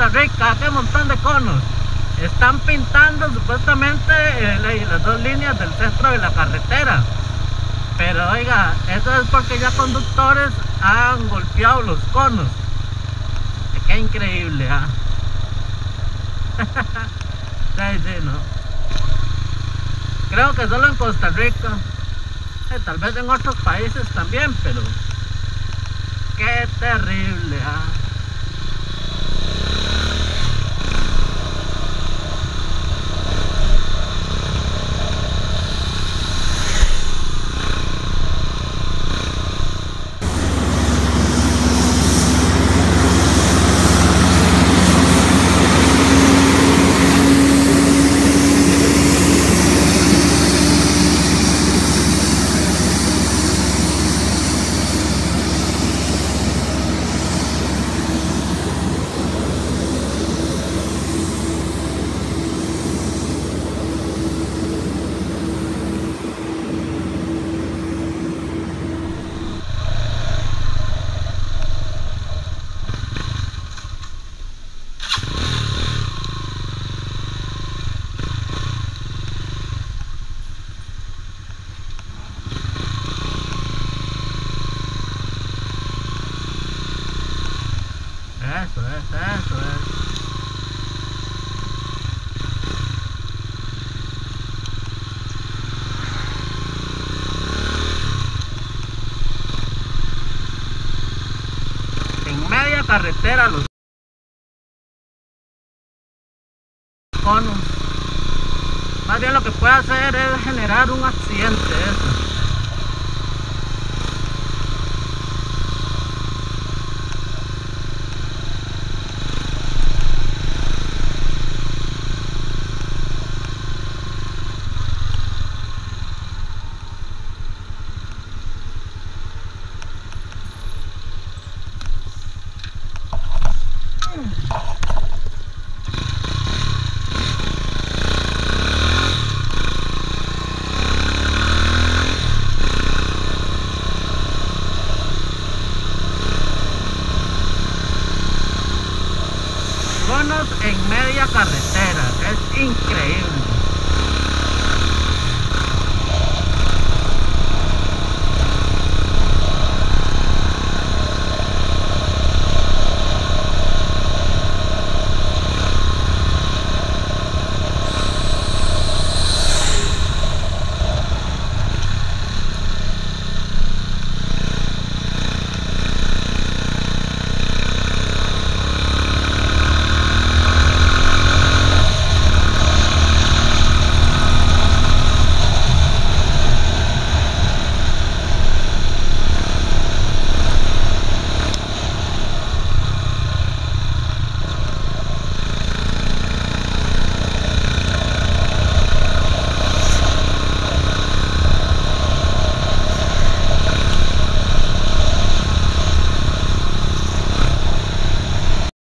Costa Rica, qué montón de conos. Están pintando supuestamente las dos líneas del centro de la carretera. Pero oiga, eso es porque ya conductores han golpeado los conos. Qué increíble, ¿ah? Sí, sí, no. Creo que solo en Costa Rica. Tal vez en otros países también, pero qué terrible, ¿ah? Eso es. En media carretera los conos. Más bien lo que puede hacer es generar un accidente eso.